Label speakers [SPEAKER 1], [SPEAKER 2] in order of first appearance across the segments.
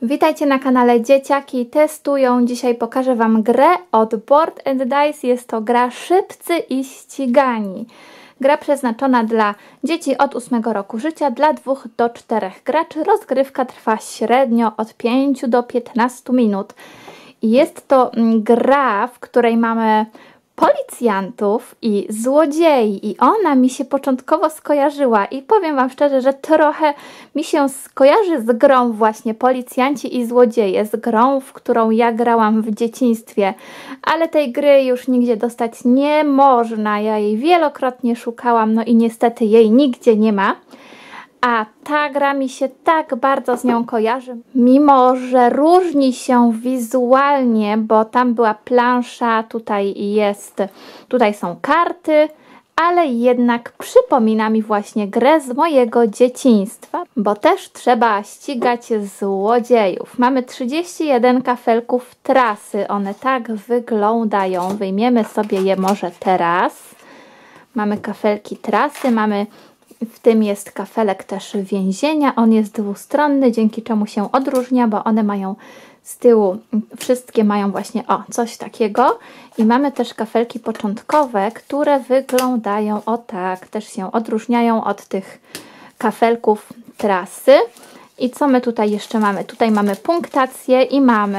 [SPEAKER 1] Witajcie na kanale Dzieciaki Testują. Dzisiaj pokażę Wam grę od Board and Dice. Jest to gra Szybcy i Ścigani. Gra przeznaczona dla dzieci od 8 roku życia, dla 2 do 4 graczy. Rozgrywka trwa średnio od 5 do 15 minut. Jest to gra, w której mamy policjantów i złodziei i ona mi się początkowo skojarzyła i powiem Wam szczerze, że trochę mi się skojarzy z grą właśnie Policjanci i Złodzieje, z grą, w którą ja grałam w dzieciństwie, ale tej gry już nigdzie dostać nie można, ja jej wielokrotnie szukałam, no i niestety jej nigdzie nie ma. A ta gra mi się tak bardzo z nią kojarzy, mimo że różni się wizualnie, bo tam była plansza, tutaj są karty, ale jednak przypomina mi właśnie grę z mojego dzieciństwa, bo też trzeba ścigać złodziejów. Mamy 31 kafelków trasy, one tak wyglądają, wyjmiemy sobie je może teraz. Mamy kafelki trasy, w tym jest kafelek też więzienia, on jest dwustronny, dzięki czemu się odróżnia, bo one mają z tyłu, wszystkie mają właśnie coś takiego. I mamy też kafelki początkowe, które wyglądają tak, też się odróżniają od tych kafelków trasy. I co my tutaj jeszcze mamy? Tutaj mamy punktację i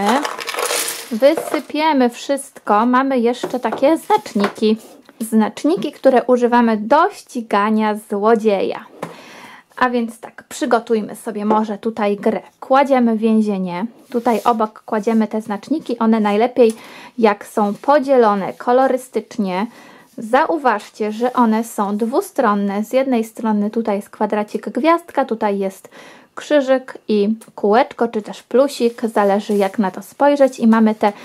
[SPEAKER 1] wysypiemy wszystko, mamy jeszcze takie znaczniki. Znaczniki, które używamy do ścigania złodzieja. A więc tak, przygotujmy sobie może tutaj grę. Kładziemy więzienie, tutaj obok kładziemy te znaczniki, one najlepiej jak są podzielone kolorystycznie. Zauważcie, że one są dwustronne. Z jednej strony tutaj jest kwadracik gwiazdka, tutaj jest krzyżyk i kółeczko, czy też plusik, zależy jak na to spojrzeć i mamy te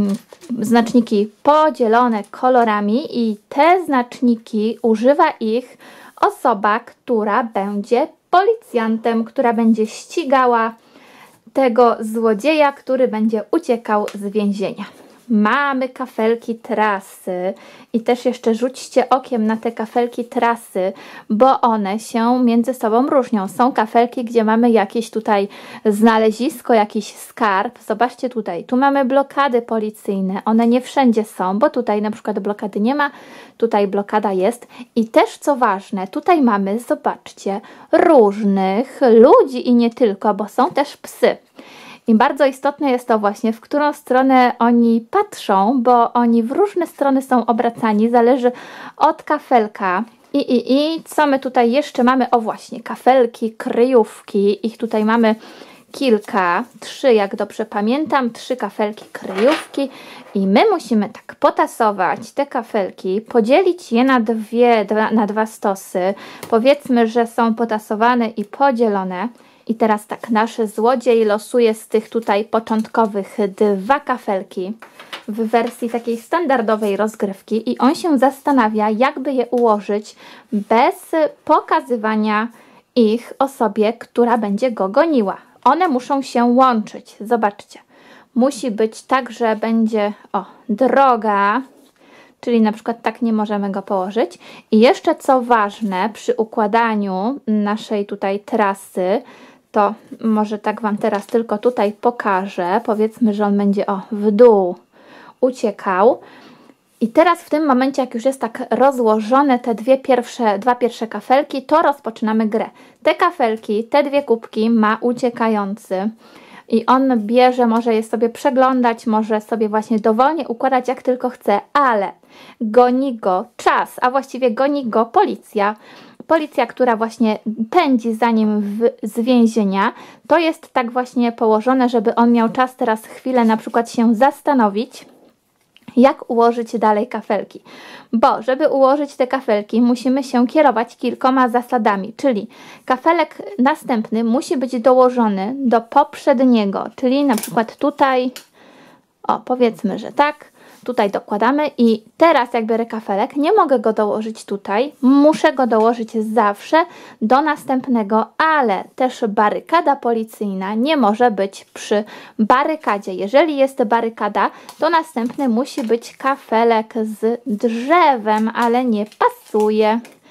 [SPEAKER 1] znaczniki podzielone kolorami i te znaczniki używa ich osoba, która będzie policjantem, która będzie ścigała tego złodzieja, który będzie uciekał z więzienia. Mamy kafelki trasy i też jeszcze rzućcie okiem na te kafelki trasy, bo one się między sobą różnią. Są kafelki, gdzie mamy jakieś tutaj znalezisko, jakiś skarb. Zobaczcie tutaj, tu mamy blokady policyjne. One nie wszędzie są, bo tutaj na przykład blokady nie ma, tutaj blokada jest. I też co ważne, tutaj mamy, zobaczcie, różnych ludzi i nie tylko, bo są też psy. I bardzo istotne jest to właśnie, w którą stronę oni patrzą, bo oni w różne strony są obracani, zależy od kafelka. I co my tutaj jeszcze mamy? O właśnie, kafelki, kryjówki, ich tutaj mamy kilka, 3 jak dobrze pamiętam, 3 kafelki, kryjówki i my musimy tak potasować te kafelki, podzielić je na dwa stosy, powiedzmy, że są potasowane i podzielone. I teraz tak, nasz złodziej losuje z tych tutaj początkowych 2 kafelki w wersji takiej standardowej rozgrywki i on się zastanawia, jakby je ułożyć bez pokazywania ich osobie, która będzie go goniła. One muszą się łączyć, zobaczcie. Musi być tak, że będzie droga, czyli na przykład tak nie możemy go położyć. I jeszcze co ważne, przy układaniu naszej tutaj trasy, to może tak Wam teraz tylko tutaj pokażę. Powiedzmy, że on będzie w dół uciekał. I teraz w tym momencie, jak już jest tak rozłożone te dwa pierwsze kafelki, to rozpoczynamy grę. Te kafelki, te 2 kubki ma uciekający. I on bierze, może je sobie przeglądać, może sobie właśnie dowolnie układać jak tylko chce, ale goni go czas, a właściwie goni go policja. Policja, która właśnie pędzi za nim z więzienia, to jest tak właśnie położone, żeby on miał czas teraz chwilę na przykład się zastanowić, jak ułożyć dalej kafelki. Bo żeby ułożyć te kafelki, musimy się kierować kilkoma zasadami, czyli kafelek następny musi być dołożony do poprzedniego, czyli na przykład tutaj, powiedzmy, że tak, tutaj dokładamy i teraz jak biorę kafelek, nie mogę go dołożyć tutaj, muszę go dołożyć zawsze do następnego, ale też barykada policyjna nie może być przy barykadzie. Jeżeli jest barykada, to następny musi być kafelek z drzewem, ale nie pasuje.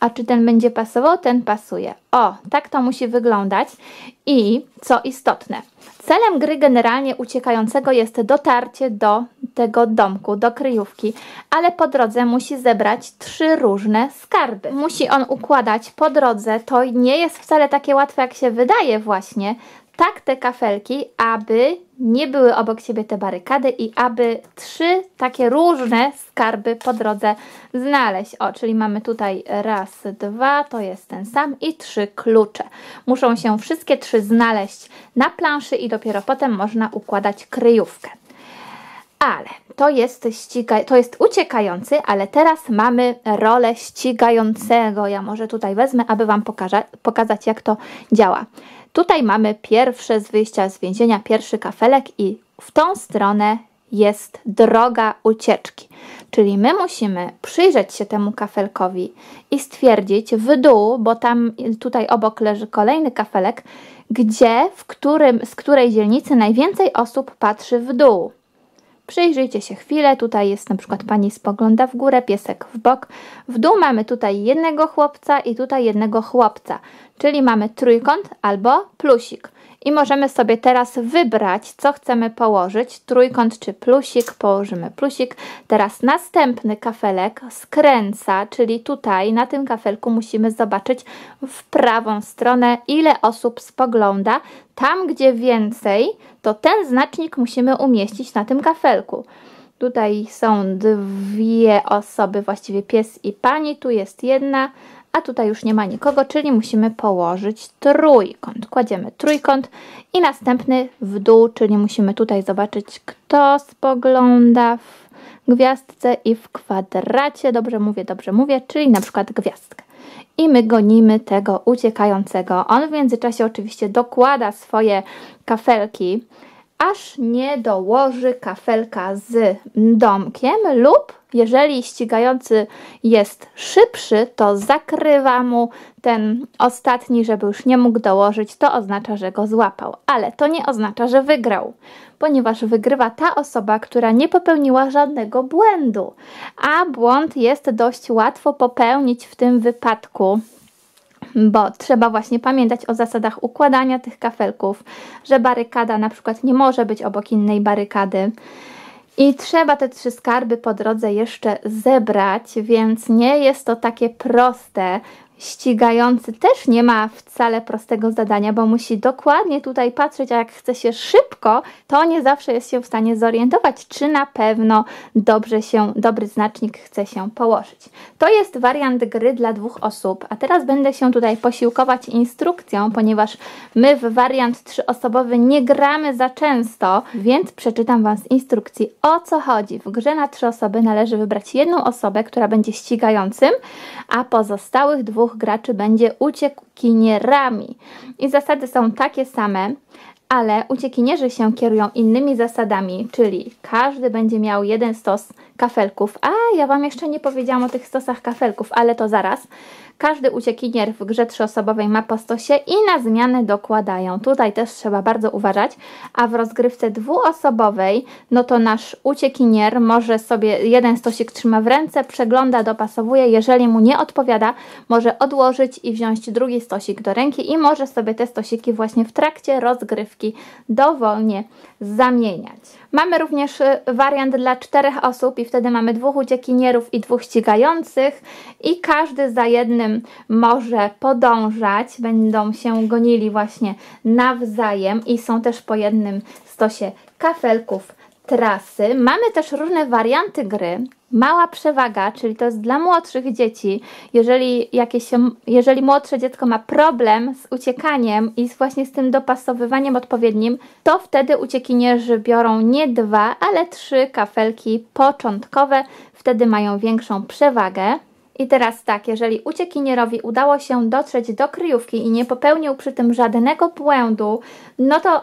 [SPEAKER 1] A czy ten będzie pasował? Ten pasuje. O, tak to musi wyglądać. I co istotne, celem gry generalnie uciekającego jest dotarcie do tego domku, do kryjówki, ale po drodze musi zebrać 3 różne skarby. Musi on układać po drodze, to nie jest wcale takie łatwe, jak się wydaje właśnie, tak te kafelki, aby nie były obok siebie te barykady i aby 3 takie różne skarby po drodze znaleźć. O, czyli mamy tutaj 1, 2, to jest ten sam i 3 klucze. Muszą się wszystkie 3 znaleźć na planszy i dopiero potem można układać kryjówkę. Ale to jest uciekający, ale teraz mamy rolę ścigającego. Ja może tutaj wezmę, aby Wam pokazać, jak to działa. Tutaj mamy pierwsze z wyjścia z więzienia, pierwszy kafelek i w tą stronę jest droga ucieczki. Czyli my musimy przyjrzeć się temu kafelkowi i stwierdzić w dół, bo tutaj obok leży kolejny kafelek, z której dzielnicy najwięcej osób patrzy w dół. Przyjrzyjcie się chwilę, tutaj jest na przykład pani spogląda w górę, piesek w bok. W dół mamy tutaj jednego chłopca i tutaj jednego chłopca, czyli mamy trójkąt albo plusik. I możemy sobie teraz wybrać, co chcemy położyć, trójkąt czy plusik, położymy plusik. Teraz następny kafelek skręca, czyli tutaj na tym kafelku musimy zobaczyć w prawą stronę, ile osób spogląda. Tam, gdzie więcej, to ten znacznik musimy umieścić na tym kafelku. Tutaj są 2 osoby, właściwie pies i pani, tu jest jedna, a tutaj już nie ma nikogo, czyli musimy położyć trójkąt. Kładziemy trójkąt i następny w dół, czyli musimy tutaj zobaczyć, kto spogląda w gwiazdce i w kwadracie. Dobrze mówię, czyli na przykład gwiazdkę. I my gonimy tego uciekającego. On w międzyczasie oczywiście dokłada swoje kafelki, aż nie dołoży kafelka z domkiem lub jeżeli ścigający jest szybszy, to zakrywa mu ten ostatni, żeby już nie mógł dołożyć. To oznacza, że go złapał. Ale to nie oznacza, że wygrał, ponieważ wygrywa ta osoba, która nie popełniła żadnego błędu. A błąd jest dość łatwo popełnić w tym wypadku, bo trzeba właśnie pamiętać o zasadach układania tych kafelków, że barykada na przykład nie może być obok innej barykady. I trzeba te 3 skarby po drodze jeszcze zebrać, więc nie jest to takie proste. Ścigający też nie ma wcale prostego zadania, bo musi dokładnie tutaj patrzeć, a jak chce się szybko, to nie zawsze jest się w stanie zorientować, czy na pewno dobry znacznik chce się położyć. To jest wariant gry dla 2 osób, a teraz będę się tutaj posiłkować instrukcją, ponieważ my w wariant 3-osobowy nie gramy za często, więc przeczytam Wam z instrukcji, o co chodzi. W grze na 3 osoby należy wybrać jedną osobę, która będzie ścigającym, a pozostałych 2 graczy będzie uciekinierami. I zasady są takie same, ale uciekinierzy się kierują innymi zasadami, czyli każdy będzie miał 1 stos kafelków. A ja Wam jeszcze nie powiedziałam o tych stosach kafelków, ale to zaraz. Każdy uciekinier w grze 3-osobowej ma po stosie i na zmianę dokładają. Tutaj też trzeba bardzo uważać, a w rozgrywce 2-osobowej, no to nasz uciekinier może sobie 1 stosik trzyma w ręce, przegląda, dopasowuje. Jeżeli mu nie odpowiada, może odłożyć i wziąć drugi stosik do ręki i może sobie te stosiki właśnie w trakcie rozgrywki dowolnie zamieniać. Mamy również wariant dla 4 osób i wtedy mamy 2 uciekinierów i 2 ścigających i każdy za jednym może podążać, będą się gonili właśnie nawzajem i są też po jednym stosie kafelków trasy. Mamy też różne warianty gry. Mała przewaga, czyli to jest dla młodszych dzieci. Jeżeli młodsze dziecko ma problem z uciekaniem i właśnie z tym dopasowywaniem odpowiednim, to wtedy uciekinierzy biorą nie 2, ale 3 kafelki początkowe. Wtedy mają większą przewagę. I teraz tak, jeżeli uciekinierowi udało się dotrzeć do kryjówki i nie popełnił przy tym żadnego błędu, no to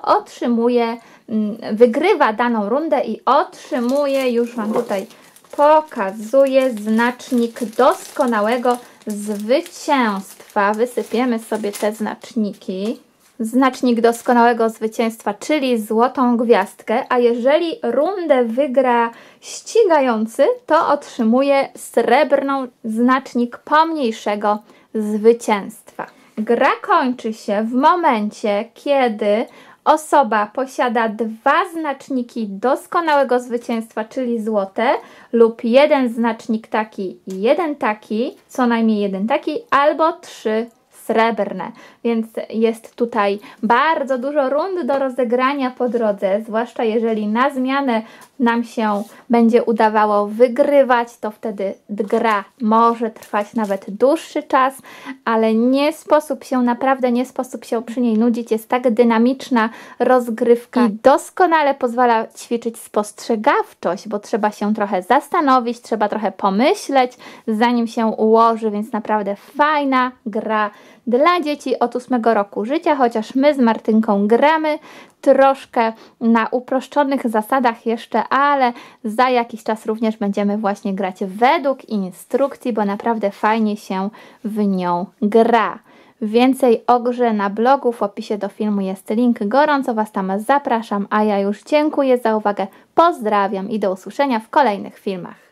[SPEAKER 1] wygrywa daną rundę i otrzymuje, już Wam tutaj pokazuję, znacznik doskonałego zwycięstwa. Wysypiemy sobie te znaczniki. znacznik doskonałego zwycięstwa, czyli złotą gwiazdkę, a jeżeli rundę wygra ścigający, to otrzymuje srebrną znacznik pomniejszego zwycięstwa. Gra kończy się w momencie, kiedy osoba posiada 2 znaczniki doskonałego zwycięstwa, czyli złote, lub 1 znacznik taki i 1 taki, co najmniej 1 taki, albo 3 srebrne, więc jest tutaj bardzo dużo rund do rozegrania po drodze, zwłaszcza jeżeli na zmianę nam się będzie udawało wygrywać, to wtedy gra może trwać nawet dłuższy czas, ale naprawdę nie sposób się przy niej nudzić, jest tak dynamiczna rozgrywka i doskonale pozwala ćwiczyć spostrzegawczość, bo trzeba się trochę zastanowić, trzeba trochę pomyśleć, zanim się ułoży, więc naprawdę fajna gra dla dzieci od 8 roku życia, chociaż my z Martynką gramy troszkę na uproszczonych zasadach jeszcze, ale za jakiś czas również będziemy właśnie grać według instrukcji, bo naprawdę fajnie się w nią gra. Więcej o grze na blogu, w opisie do filmu jest link, gorąco Was tam zapraszam, a ja już dziękuję za uwagę, pozdrawiam i do usłyszenia w kolejnych filmach.